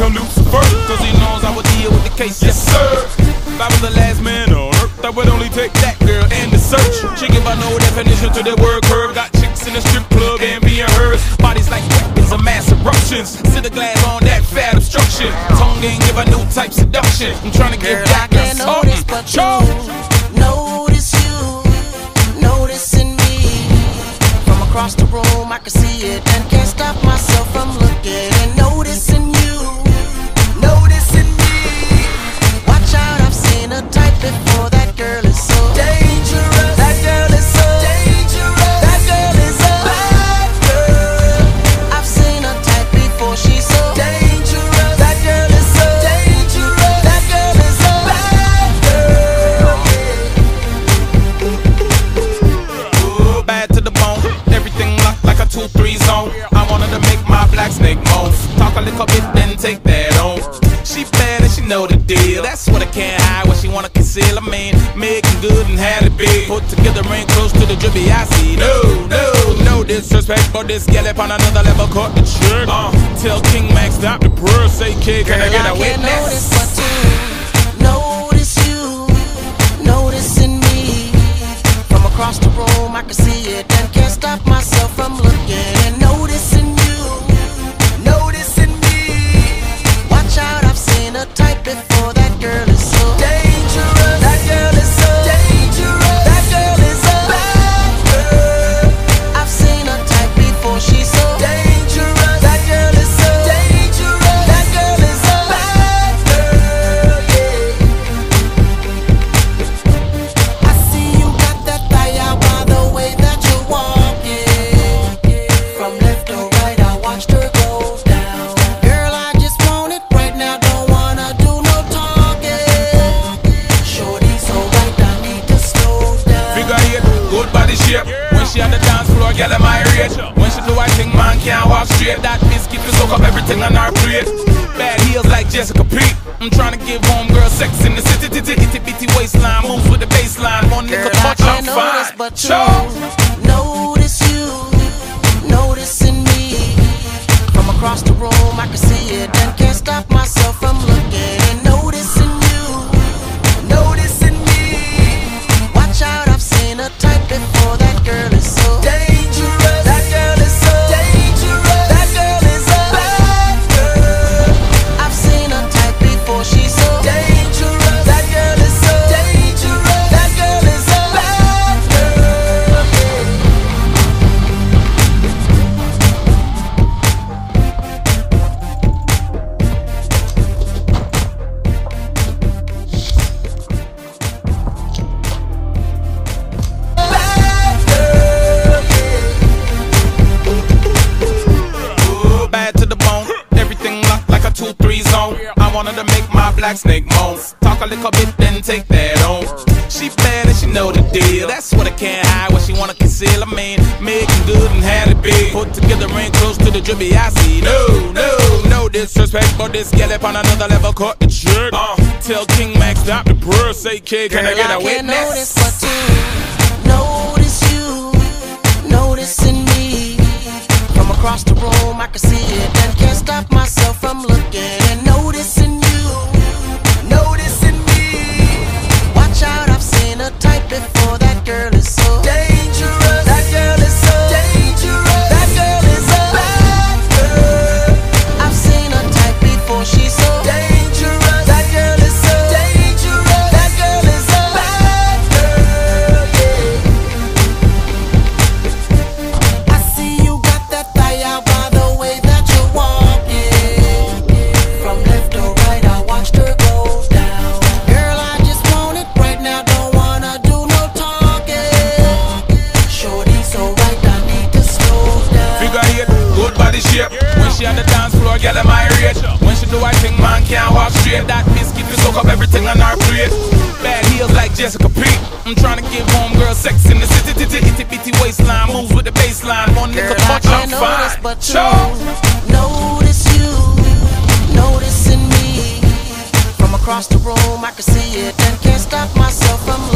him Lucifer, cause he knows I would deal with the case, yes sir. If I was the last man on earth, I would only take that girl and the search. She give her no definition to the word curve. Got chicks in the strip club and being hers. Bodies like weapons of mass eruptions. Sit the glass on that fat obstruction. Tongue ain't give a new type seduction. I'm trying to give back a something. Notice you, noticing me. From across the room I can see it and can't stop myself from looking and noticing you, noticing me. Watch out, I've seen a type before. That girl is so dangerous. That girl is so dangerous. That girl is a bad girl. I've seen a type before. She's so dangerous. That girl is so dangerous. That girl is a bad girl. Ooh, bad to the bone. Everything locked like a 2-3 zone. I wanted to make my black snake moan. Talk a little bit, then take that on. She bad and she know the deal. That's what I can't hide, what she wanna conceal. I mean, making good and had it big. Put together ain't close to the drippy I see. No disrespect, but this gal up on another level caught the trick. Tell King Max stop the prayer, say kid, can I get a witness? Notice you, noticing me. From across the room I can see it and can't stop myself from looking and noticing you, noticing me. Watch out, I've seen a type before. That girl is so dangerous. That girl is so dangerous. That girl is a bad girl. I've seen a type before. She's so dangerous. That girl is so dangerous. That girl is a bad girl, yeah. I see you got that thigh out by the way that you're walking. From left to right I watched her go down. Girl, I just want it right now, don't wanna do no talking. Shorty so right, I need to slow down. Figure eight, good body shape. When she on the dance floor, girl am I rate. When she do I think man can't walk straight. That biscuit to soak up everything on our plate. Bad heels like Jessica Pete. I'm trying to give home girl sex in the city. Itty bitty waistline moves with the baseline. One nigga touch, I'm fine. But notice you, noticing me. From across the room I can see it and can't stop myself from looking and noticing you, noticing me. Watch out, I've seen a type before. That girl is so dangerous. That girl is so dangerous. That girl is a bad girl. I've seen a type before. She's so dangerous. That girl is so dangerous. That girl is a bad girl, yeah. Ooh, bad to the bone. Everything locked like a 2-3 zone. I wanted to make my black snake moan. Talk a little bit, then take that on. She bad and she know the deal. That's what I can't hide, what she wanna conceal. I mean, making good and had it big. Put together ain't close to the drippy I see. No disrespect, but this gal up on another level caught the trick. Tell King Max stop the prayer, say kid, can I get a witness? Notice you, noticing me. From across the room I can see it and can't stop myself from looking and noticing you, noticing me. Watch out, I've seen a type before. That girl is so dangerous. That girl is so dangerous. That girl is a bad girl. I've seen a type before. She's so dangerous. That girl is so dangerous. That girl is a bad girl, yeah. I see you got that thigh out by the way that you're walking. From left to right I watched her go down. Girl, I just want it right now, don't wanna do no talking. Shorty so right, I need to slow down. Figure eight, good body shape. When she on the dance floor, girl am I rate. When she do I think man can't walk straight. That biscuit to soak up everything on our plate. Bad heels like Jessica Pete. I'm trying to give home girl sex in the city. Itty bitty waistline moves with the baseline. One nigga touch, I'm fine. Notice you, noticing me. From across the room I can see it and can't stop myself from